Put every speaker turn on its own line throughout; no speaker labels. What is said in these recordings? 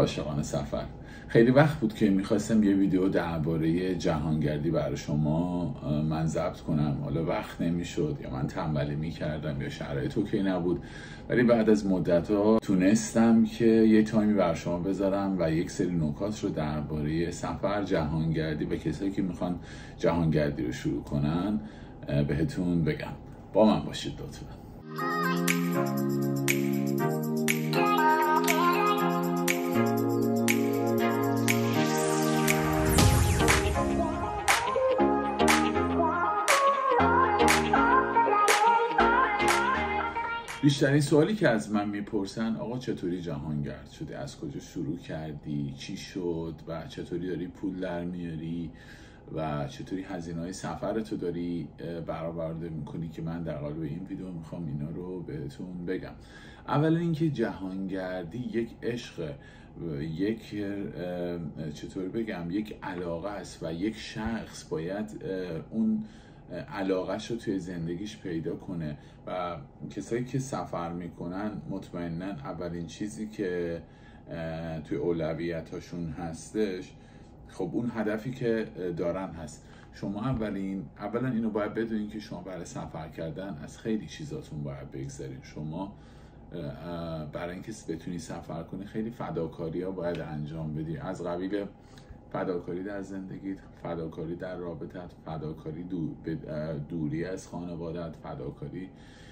عاشقان سفر، خیلی وقت بود که میخواستم یه ویدیو درباره جهانگردی برای شما من ضبط کنم. حالا وقت نمیشد یا من تنبلی میکردم یا شرایط اوکی نبود، ولی بعد از مدت ها تونستم که یه تایمی برای شما بذارم و یک سری نکات رو درباره سفر، جهانگردی و کسایی که میخوان جهانگردی رو شروع کنن بهتون بگم. با من باشید لطفا. بیشترین سوالی که از من میپرسن آقا چطوری جهانگرد شدی؟ از کجا شروع کردی؟ چی شد؟ و چطوری داری پول در میاری؟ و چطوری هزینه‌های سفرتو داری برآورده میکنی؟ که من در قالب این ویدیو میخوام اینا رو بهتون بگم. اولا اینکه جهانگردی یک عشق، یک یک علاقه است و یک شخص باید اون علاقهش رو توی زندگیش پیدا کنه و کسایی که سفر میکنن مطمئناً اولین چیزی که توی اولویتاشون هستش خب اون هدفی که دارن هست. شما اولا اینو باید بدونین که شما برای سفر کردن از خیلی چیزاتون باید بگذارین. شما برای اینکه بتونی سفر کنی خیلی فداکاری ها باید انجام بدی، از قبیل فداکاری در زندگیت، فداکاری در رابطت، فداکاری دوری از خانوادت، فداکاری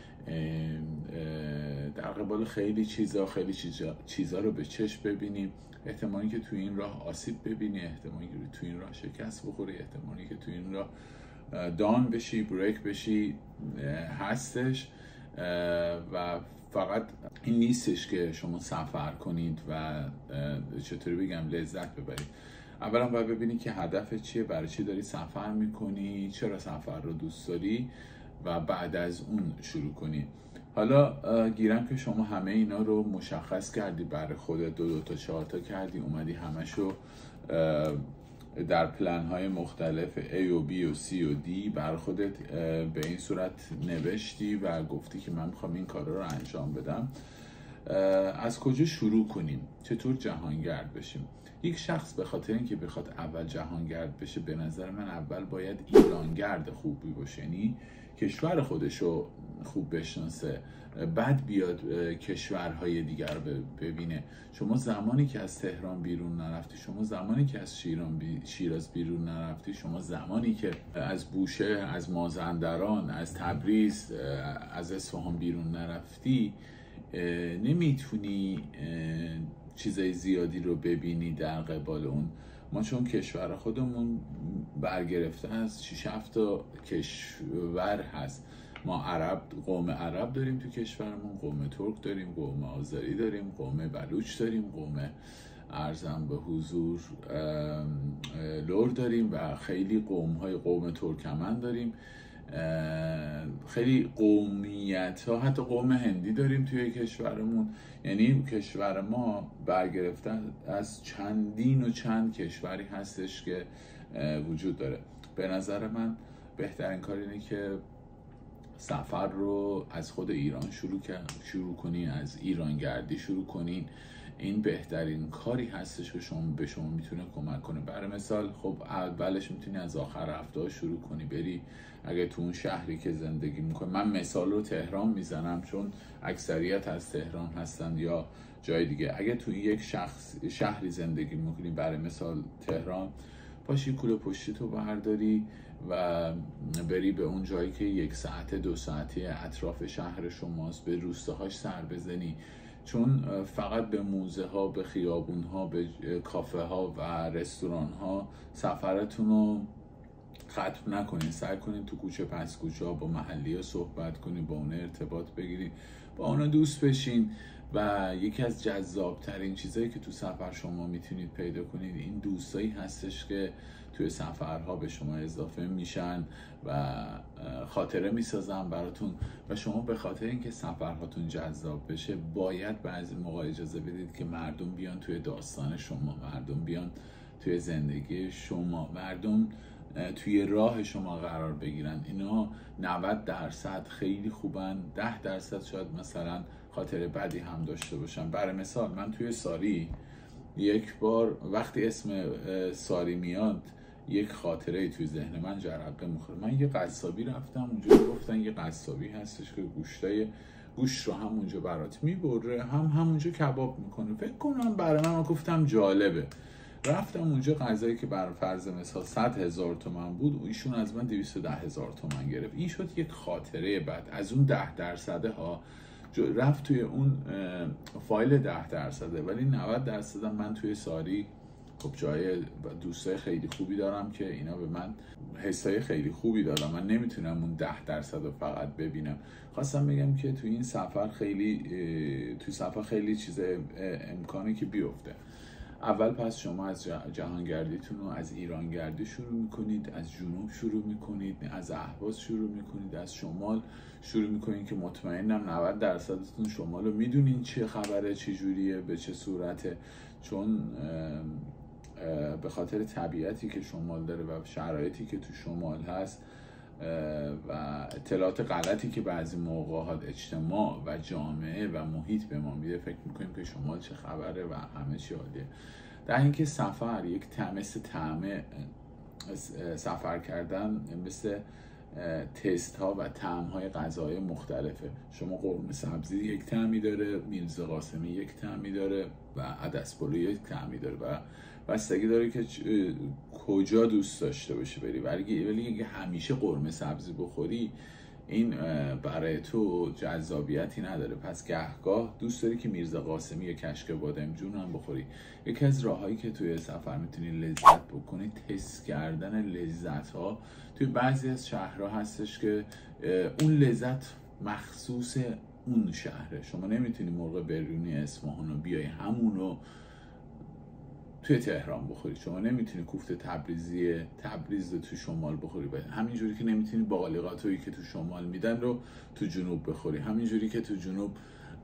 در قبال خیلی چیزا رو به چشم ببینی. احتمالی که تو این راه آسیب ببینی، احتمالی که تو این راه شکست بخوری، احتمالی که تو این راه دان بشی، بریک بشی هستش و فقط این نیستش که شما سفر کنید و لذت ببرید. اولا باید ببینی که هدفت چیه، برای چی داری سفر میکنی، چرا سفر رو دوست داری و بعد از اون شروع کنی. حالا گیرم که شما همه اینا رو مشخص کردی برای خودت، 2 تا 4 تا کردی، اومدی همشو در پلن های مختلف A و B و C و D برای خودت به این صورت نوشتی و گفتی که من میخوام این کارا رو انجام بدم. از کجا شروع کنیم؟ چطور جهانگرد بشیم؟ یک شخص به خاطر اینکه بخواد اول جهانگرد بشه، به نظر من اول باید ایرانگرد خوبی باشه، یعنی کشور خودشو خوب بشناسه، بعد بیاد کشورهای دیگر رو ببینه. شما زمانی که از تهران بیرون نرفتی، شما زمانی که از شیراز بیرون نرفتی، شما زمانی که از بوشهر، از مازندران، از تبریز، از اصفهان بیرون نرفتی، نمیتونی چیزای زیادی رو ببینی در قبال اون. ما چون کشور خودمون برگرفته از 6-7 تا کشور هست. ما قوم عرب داریم تو کشورمون، قوم ترک داریم، قوم آذری داریم، قوم بلوچ داریم، قوم ارزم به حضور لور داریم و خیلی قوم ترکمن داریم، خیلی قومیت ها، حتی قوم هندی داریم توی کشورمون. یعنی کشور ما برگرفته از چندین و چند کشوری هستش که وجود داره. به نظر من بهترین کار اینه که سفر رو از خود ایران شروع کنین، از ایرانگردی شروع کنین. این بهترین کاری هستش که به شما میتونه کمک کنه. برای مثال خب اولش میتونی از آخر هفته شروع کنی، بری اگه تو اون شهری که زندگی میکنی. من مثال رو تهران میزنم چون اکثریت از تهران هستن یا جای دیگه. اگه تو یک شهری زندگی میکنی، برای مثال تهران، پاشی کوله پشتی تو برداری و بری به اون جایی که 1 ساعت 2 ساعتی اطراف شهر شماست، به روستاهاش سر بزنی. چون فقط به موزه ها، به خیابون ها، به کافه ها و رستوران ها سفرتون رو ختم نکنین. سعی کنین تو کوچه پس کوچه ها با محلی ها صحبت کنین، با اون ارتباط بگیرین، با اونا دوست بشین. و یکی از جذابترین چیزایی که تو سفر شما میتونید پیدا کنید این دوستایی هستش که توی سفرها به شما اضافه میشن و خاطره میسازن براتون. و شما به خاطر اینکه سفرهاتون جذاب بشه باید بعضی موقع اجازه بدید که مردم بیان توی داستان شما، مردم بیان توی زندگی شما، مردم توی راه شما قرار بگیرن. اینا 90% خیلی خوبن، 10% شاید مثلا خاطر بدی هم داشته باشن. برای مثال من توی ساری یک بار وقتی اسم ساری میاد یک خاطره توی ذهن من جرقه میخوره. من یه قصابی رفتم اونجا، گفتن یه قصابی هستش که گوشت رو همونجا برات میبره، همونجا کباب میکنه. فکر کنم برای من گفتم جالبه. رفتم اونجا، غذایی که بر فرض مثال 100,000 تومان بود، ایشون از من 210,000 تومان گرفت. این شد یک خاطره بد. از اون 10% ها رفت توی اون فایل 10%، ولی 90% من توی ساری خب جای دوستای خیلی خوبی دارم که اینا به من حسای خیلی خوبی دادن. من نمیتونم اون 10% رو فقط ببینم. خواستم بگم که توی این سفر خیلی چیز امکانی که بیفته. اول پس شما از جهانگردیتون رو از ایرانگردی شروع میکنید، از جنوب شروع میکنید، از اهواز شروع میکنید، از شمال شروع میکنید که مطمئنم 90%تون شمال رو میدونین چه خبره، چه جوریه، به چه صورته. چون به خاطر طبیعتی که شمال داره و شرایطی که تو شمال هست و اطلاعات غلطی که بعضی موقعات اجتماع و جامعه و محیط به ما میده، فکر میکنیم که شمال چه خبره و همه چی عالیه. در اینکه سفر یک سفر کردن مثل تست ها و طعم های غذای مختلفه. شما قرمه سبزی یک طعمی داره، میرزا قاسمی یک طعمی داره و عدس پلو یک طعمی داره و بستگی داره که کجا دوست داشته باشی بری. ولی اگه همیشه قرمه سبزی بخوری، این برای تو جذابیتی نداره. پس گهگاه دوست داری که میرزا قاسمی یا کشک بادمجون هم بخوری. یکی از راهایی که توی سفر میتونی لذت بکنی، تست کردن لذت ها. توی بعضی از شهرها هستش که اون لذت مخصوص اون شهره. شما نمیتونی موقع برونی اصفهان رو بیای همونو توی تهران بخوری. شما نمیتونی کوفته تبریز رو تو شمال بخوری. همینجوری که نمیتونی باقالی‌قاتویی که تو شمال میدن رو تو جنوب بخوری. همینجوری که تو جنوب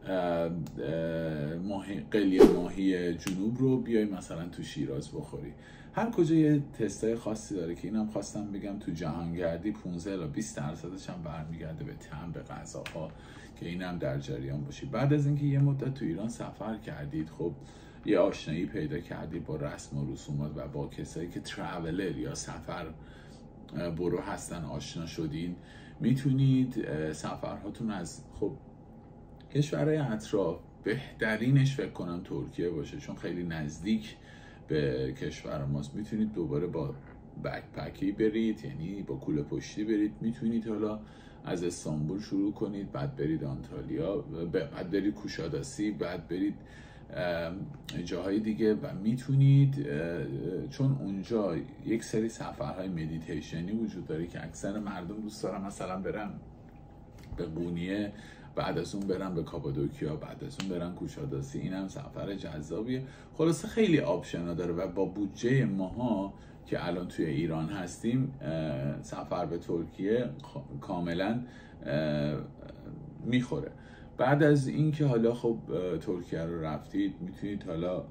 قلیه ماهی جنوب رو بیای مثلا تو شیراز بخوری. هر کجا یه تستای خاصی داره که اینم خواستم بگم. تو جهانگردی 15 تا 20% هم برمیگرده به طعم، به غذاها، که اینم در جریان باشی. بعد از اینکه یه مدت تو ایران سفر کردید، خب یه آشنایی پیدا کردید با رسم و رسومات و با کسایی که ترافلر یا سفر برو هستن آشنا شدین، میتونید سفرهاتون از خب کشورهای اطراف، بهترینش فکر کنم ترکیه باشه چون خیلی نزدیک به کشور ماست. میتونید دوباره با بکپکی برید، یعنی با کوله پشتی برید. میتونید حالا از استانبول شروع کنید، بعد برید آنتالیا، بعد برید کوشاداسی، بعد برید جاهای دیگه و میتونید، چون اونجا یک سری سفرهای مدیتیشنی وجود داره که اکثر مردم دوست دارن مثلا برن به قونیه، بعد از اون برن به کاپادوکیا، بعد از اون برن کوشاداسی. این هم سفر جذابیه. خلاصه خیلی آپشنا داره و با بودجه ماها که الان توی ایران هستیم، سفر به ترکیه کاملا میخوره. بعد از این که حالا خب ترکیه رو رفتید، میتونید حالا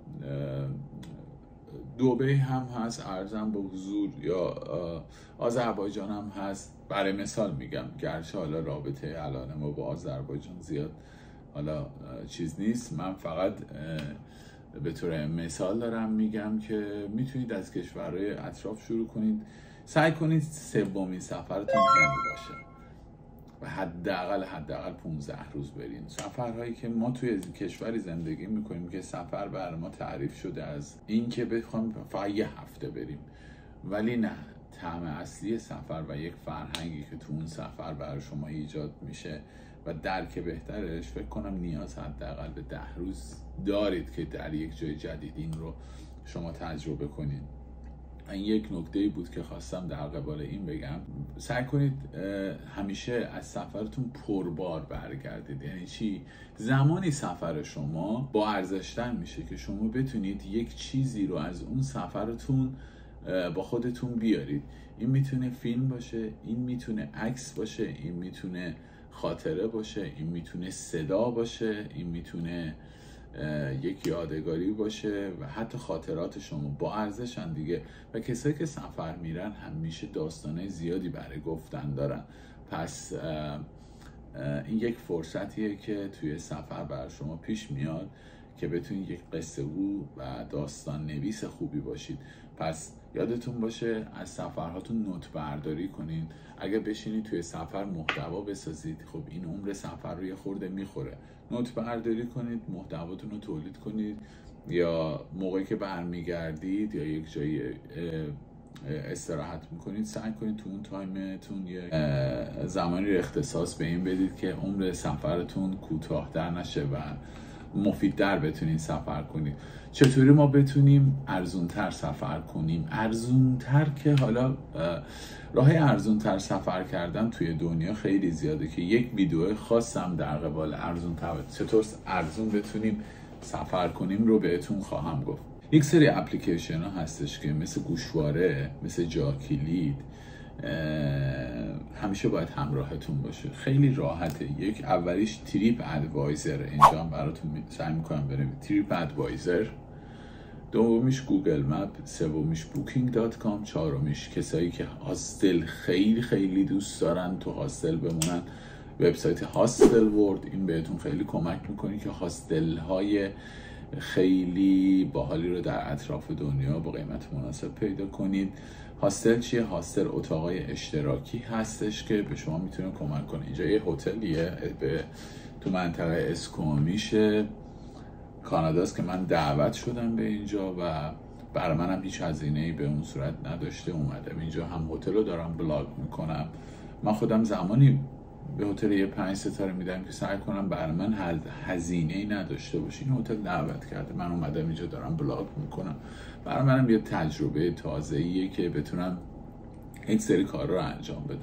دبی هم هست، ارزم به حضور، یا آذربایجان هم هست. برای مثال میگم، گرچه حالا رابطه الان ما با آذربایجان زیاد حالا چیز نیست، من فقط به طور مثال دارم میگم که میتونید از کشورهای اطراف شروع کنید. سعی کنید سومین سفرتون هند باشه و حداقل 15 روز برین. سفرهایی که ما توی کشوری زندگی میکنیم که سفر برای ما تعریف شده از این که بخوام فقط یه هفته بریم، ولی نه، طعم اصلی سفر و یک فرهنگی که تو اون سفر برای شما ایجاد میشه و درک بهترش، فکر کنم نیاز حداقل به 10 روز دارید که در یک جای جدید این رو شما تجربه کنید. این یک نکته‌ای بود که خواستم در قبال این بگم. سعی کنید همیشه از سفرتون پربار برگردید. یعنی چی؟ زمانی سفر شما با ارزش‌تر میشه که شما بتونید یک چیزی رو از اون سفرتون با خودتون بیارید. این میتونه فیلم باشه، این میتونه عکس باشه، این میتونه خاطره باشه، این میتونه صدا باشه، این میتونه یک یادگاری باشه و حتی خاطرات شما با ارزشن دیگه. و کسایی که سفر میرن همیشه داستانه زیادی برای گفتن دارن. پس این یک فرصتیه که توی سفر برای شما پیش میاد که بتونید یک قصه گو و داستان نویس خوبی باشید. پس یادتون باشه از سفرهاتون نوت برداری کنین. اگه بشینید توی سفر محتوا بسازید، خب این عمر سفر رو یه خورده میخوره. نوت برداری کنید، محتواتون رو تولید کنید، یا موقعی که برمیگردید یا یک جایی استراحت میکنید سعی کنید تو اون تایمتون یه زمانی رو اختصاص به این بدید که عمر سفرتون کوتاه‌تر نشه و مفیدتر بتونید سفر کنید. چطوری ما بتونیم ارزونتر سفر کنیم؟ ارزونتر که حالا راه ارزونتر سفر کردن توی دنیا خیلی زیاده که یک ویدیو خاصم در قبال ارزونتر چطور ارزون بتونیم سفر کنیم رو بهتون خواهم گفت. یک سری اپلیکیشن ها هستش که مثل گوشواره، مثل جاکلید همیشه باید همراهتون باشه. خیلی راحته. یک اولیش تریپ ادوایزر، اینجا هم براتون سعی میکنم بنویسم تریپ ادوایزر. دومیش گوگل مپ، سومیش booking.com، چهارمیش کسایی که هاستل خیلی خیلی دوست دارن تو هاستل بمونن، وبسایت هاستل ورد. این بهتون خیلی کمک میکنه که هاستل های خیلی باحالی رو در اطراف دنیا با قیمت مناسب پیدا کنید. هاستل چیه؟ هاستل اتاقای اشتراکی هستش که به شما میتونه کمک کنه. اینجا یه هتلیه تو منطقه اسکومیش کاناداست که من دعوت شدم به اینجا و برای منم هیچ هزینه‌ای به اون صورت نداشته اومدم اینجا. هم هتل رو دارم بلاگ میکنم. من خودم زمانی به هتل یه 5 ستاره میدم که سعی کنم برای من هزینه‌ای نداشته باشه. این هتل دعوت کرده، من اومدم اینجا دارم بلاگ میکنم. برای منم یه تجربه تازه‌ایه که بتونم یک سری کار رو انجام بدم.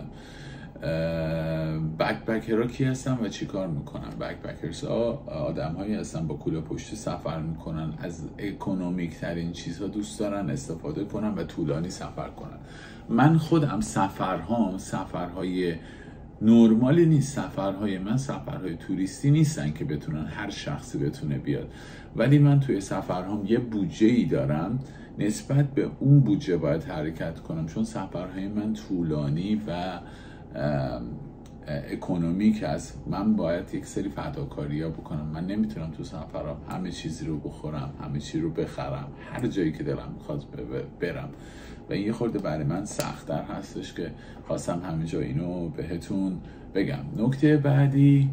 بکپکرها کی هستن و چی کار میکنن؟ بکپکرز ها آدم هایی هستن با کوله پشتی سفر میکنن، از اکونومیک ترین چیزها دوست دارن استفاده کنن و طولانی سفر کنن. من خودم سفرهای نرمالی نیست. سفرهای من سفرهای توریستی نیستن که بتونن هر شخصی بتونه بیاد، ولی من توی سفرهام یه بودجه‌ای دارم، نسبت به اون بودجه باید حرکت کنم، چون سفرهای من طولانی و اکونومیک است. من باید یک سری فداکاری‌ها بکنم. من نمیتونم تو سفرام همه چیزی رو بخورم، همه چی رو بخرم، هر جایی که دلم میخواد برم و این یه خورده برای من سخت‌تر هستش که خواستم همینجا اینو بهتون بگم. نکته بعدی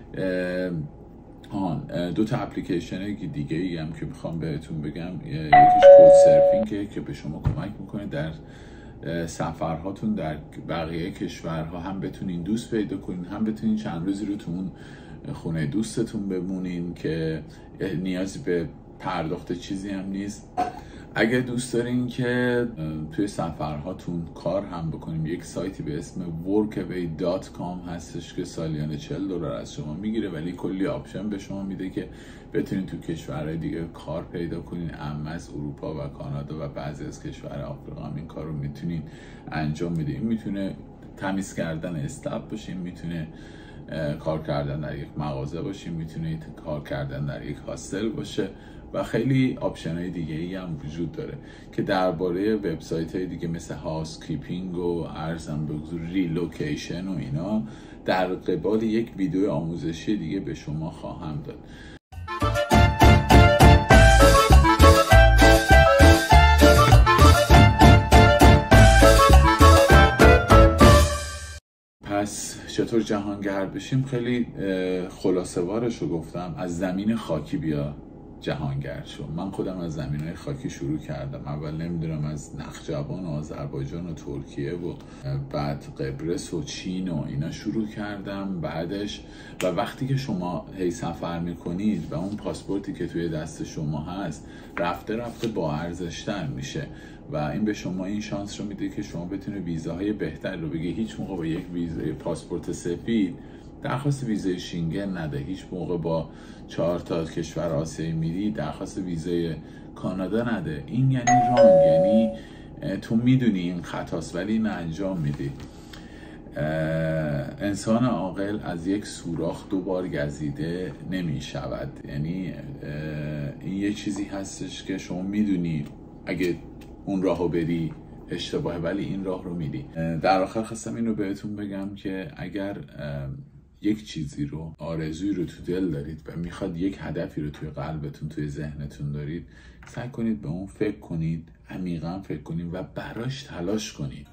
دو تا اپلیکیشن دیگه ای هم که میخوام بهتون بگم. یکیش کود سرفینگه که به شما کمک میکنه در سفرهاتون در بقیه کشورها هم بتونین دوست پیدا کنین، هم بتونین چند روزی رو تو اون خونه دوستتون بمونین که نیازی به پرداخت چیزی هم نیست. اگه دوست دارین که توی سفرهاتون کار هم بکنیم، یک سایتی به اسم workaway.com هستش که سالیانه $40 از شما میگیره، ولی کلی آپشن به شما میده که بتونین تو کشورهای دیگه کار پیدا کنین. از اروپا و کانادا و بعضی از کشورهای آفریقا هم این کار رو میتونین انجام میده. این میتونه تمیز کردن استاپ باشه، میتونه کار کردن در یک مغازه باشه، میتونه کار کردن در یک هاستل باشه و خیلی آپشن های دیگه ای هم وجود داره که درباره وبسایت های دیگه مثل هاوس کیپینگ و ارزم بگذار ریلوکیشن و اینا در قبال یک ویدیو آموزشی دیگه به شما خواهم داد. پس چطور جهانگرد بشیم؟ خیلی خلاصه وارش رو گفتم. از زمین خاکی بیا جهانگرد شو. من خودم از زمینهای خاکی شروع کردم. اول نمیدونم از نخجوان و آذربایجان و ترکیه و بعد قبرس و چین و اینا شروع کردم. بعدش و وقتی که شما هی سفر میکنید و اون پاسپورتی که توی دست شما هست رفته رفته با ارزش‌تر میشه و این به شما این شانس رو میده که شما بتونه ویزاهای بهتر رو بگی. هیچ موقع با یک ویزای پاسپورت سفید درخواست ویزای شینگن نده. هیچ موقع با 4 تا کشور آسیایی میری درخواست ویزای کانادا نده. این یعنی رانگ، یعنی تو میدونی این خطاست ولی این انجام میدی. انسان عاقل از یک سوراخ 2 بار گزیده نمی شود. یعنی این یه چیزی هستش که شما میدونی اگه اون راهو بری اشتباهه ولی این راه رو میری. در آخر خواستم این رو بهتون بگم که اگر یک چیزی رو، آرزویی رو تو دل دارید و میخواد یک هدفی رو توی قلبتون، توی ذهنتون دارید، سعی کنید به اون فکر کنید، عمیقا فکر کنید و براش تلاش کنید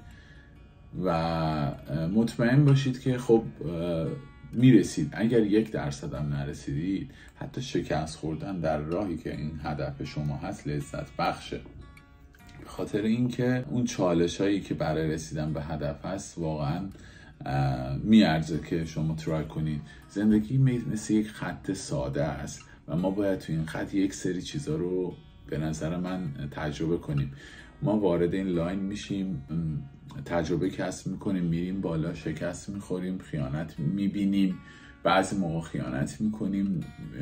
و مطمئن باشید که خب میرسید. اگر 1% هم نرسیدید، حتی شکست خوردن در راهی که این هدف شما هست لذت بخشه، به خاطر اینکه اون چالش هایی که برای رسیدن به هدف هست واقعا میارزه که شما ترای کنید. زندگی مثل یک خط ساده است و ما باید تو این خط یک سری چیزا رو به نظر من تجربه کنیم. ما وارد این لاین میشیم، تجربه کسب میکنیم، میریم بالا، شکست میخوریم، خیانت میبینیم، بعضی موقع خیانت میکنیم،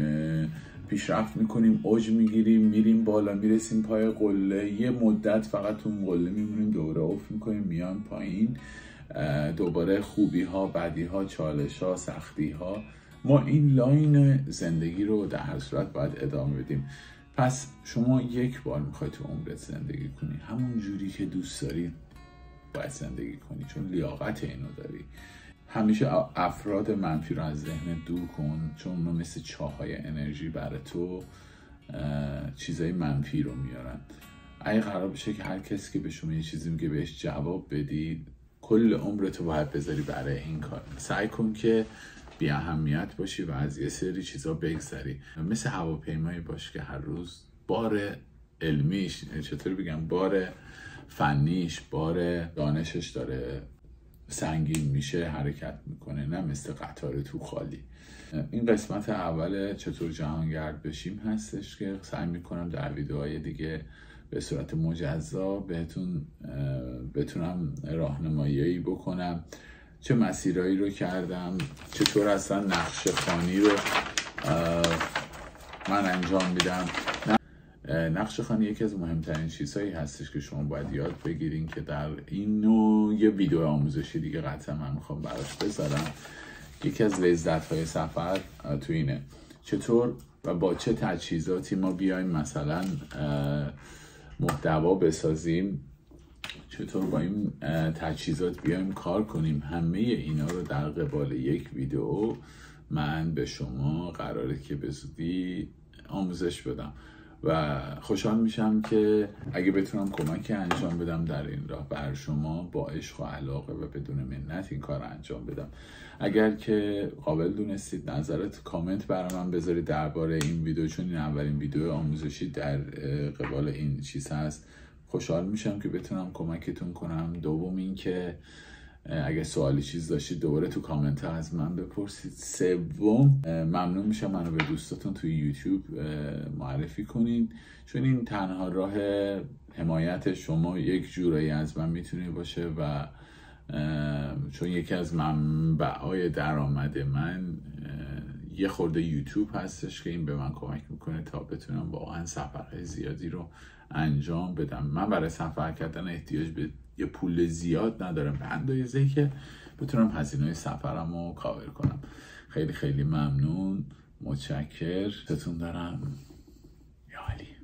پیشرفت میکنیم، اوج میگیریم، میریم بالا، میرسیم پای قله، یه مدت فقط تو اون قله میمونیم، دوباره افت میکنیم، میان پایین، دوباره خوبی ها، بدی ها، چالش ها، سختی ها. ما این لاین زندگی رو در هر صورت باید ادامه بدیم. پس شما یک بار میخوای تو عمرت زندگی کنی، همون جوری که دوست داری باید زندگی کنی، چون لیاقت اینو داری. همیشه افراد منفی رو از ذهن دور کن، چون اونا مثل چاهای انرژی برای تو چیزای منفی رو میارن. اگه قرار بشه که هر کسی که به شما یه چیزی میگه بهش جواب بدید، کل عمرتو باید بذاری برای این کار. سعی کن که بی اهمیت باشی و از یه سری چیزا بگذری. مثل هواپیمایی باش که هر روز بار علمیش، چطور بگم، بار فنیش، بار دانشش داره سنگین میشه، حرکت میکنه، نه مثل قطار تو خالی. این قسمت اول چطور جهانگرد بشیم هستش که سعی میکنم در ویدیوهای دیگه به صورت مجزا بهتون بتونم راهنمایی بکنم، چه مسیرهایی رو کردم، چطور اصلا نقشه خوانی رو من انجام میدم. نقشه خوانی یکی از مهمترین چیزهایی هستش که شما باید یاد بگیرین که در اینو یه ویدیو آموزشی دیگه قطعا من میخوام براش بذارم. یکی از لذت‌های سفر تو اینه چطور و با چه تجهیزاتی ما بیایم مثلا محتوا بسازیم، چطور با این تجهیزات بیایم کار کنیم. همه اینا رو در قبال یک ویدیو من به شما قراره که به زودی آموزش بدم و خوشحال میشم که اگه بتونم کمکی انجام بدم در این راه بر شما، با عشق و علاقه و بدون منت این کار انجام بدم. اگر که قابل دونستید نظرت کامنت برای من بذارید درباره این ویدیو، چون این اولین ویدیو آموزشی در قبال این چیز هست. خوشحال میشم که بتونم کمکتون کنم. دوم این که اگه سوالی چیز داشتید دوباره تو کامنت ها از من بپرسید. سوم ممنون میشم منو به دوستاتون توی یوتیوب معرفی کنین، چون این تنها راه حمایت شما یک جورایی از من میتونه باشه و چون یکی از منبعای درآمد من یه خورده یوتیوب هستش که این به من کمک میکنه تا بتونم واقعا سفرهای زیادی رو انجام بدم. من برای سفر کردن احتیاج به یه پول زیاد ندارم، به اندازه‌ای که بتونم هزینه‌های سفرم رو کاور کنم. خیلی خیلی ممنون، متشکر، ستون دارم. یا علی.